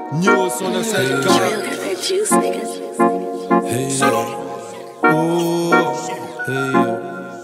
News on the set car. Hey, oh, hey.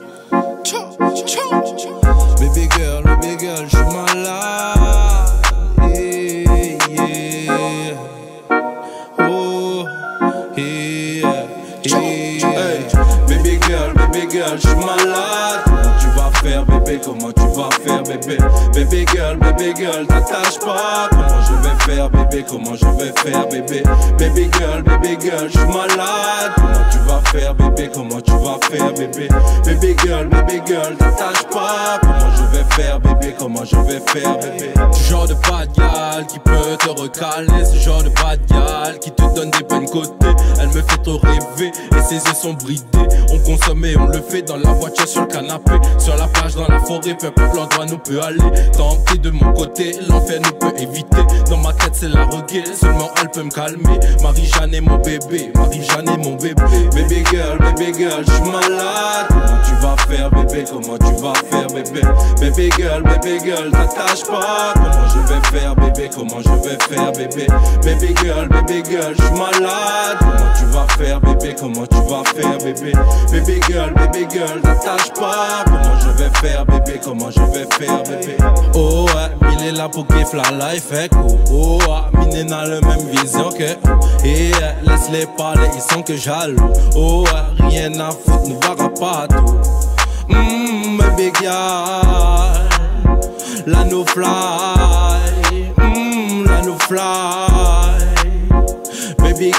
Baby girl, j'suis malade. Yeah, yeah. Oh, yeah, yeah. Hey, baby girl, j'suis malade. Comment tu vas faire, bébé? Comment tu vas faire, bébé? Baby girl, t'attache pas. Comment je vais faire, bébé? Comment je vais faire, bébé? Baby girl, j'suis malade. Comment tu vas faire, bébé? Comment tu vas faire, bébé? Baby girl, t'attache pas. Comment je vais faire, bébé? Comment je vais faire, bébé? Ce genre de bad gal qui peut te recaler. Ce genre de bad gal qui te donne des bonnes côtés. Elle me fait trop rêver et ses yeux sont bridés. On consomme et on le fait dans la voiture, sur le canapé, sur la plage, dans la forêt, peu importe l'endroit nous peut aller. Tant que t'es de mon côté, l'enfer nous peut éviter. Dans ma tête c'est la reggae, seulement elle peut me calmer. Marie-Jeanne est mon bébé, Marie-Jeanne est mon bébé. Baby girl, j'suis malade. Comment tu vas faire, bébé? Comment tu vas faire, bébé? Baby girl, t'attache pas. Comment je vais faire, bébé? Comment je vais faire, bébé? Baby girl, j'suis malade. Comment tu vas faire, bébé? Comment tu vas faire, bébé? Baby girl, t'attache pas. Comment je vais faire, bébé? Comment je vais faire, bébé? Oh ouais, il est là pour kiffer la life, eh. Oh ouais, mine n'a le même vision que. Et laisse-les parler, ils sont que jaloux. Oh ouais, rien à foutre, nous verra pas tout. Baby girl, la no fly. La no fly. Baby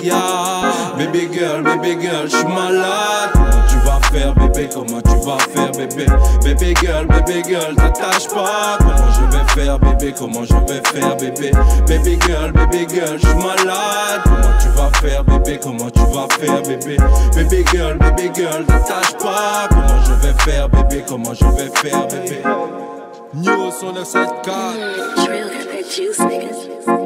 girl, j'suis malade. Comment tu vas faire, bébé? Comment tu vas faire, bébé? Baby girl, t'attache pas. Comment je vais faire, bébé? Comment je vais faire, bébé? Baby girl, j'suis malade. Comment tu vas faire, bébé? Comment tu vas faire, bébé? Baby girl, t'attache pas. Comment je vais faire, bébé? Comment je vais faire, bébé? News on the set car. Drill got that juice, niggas.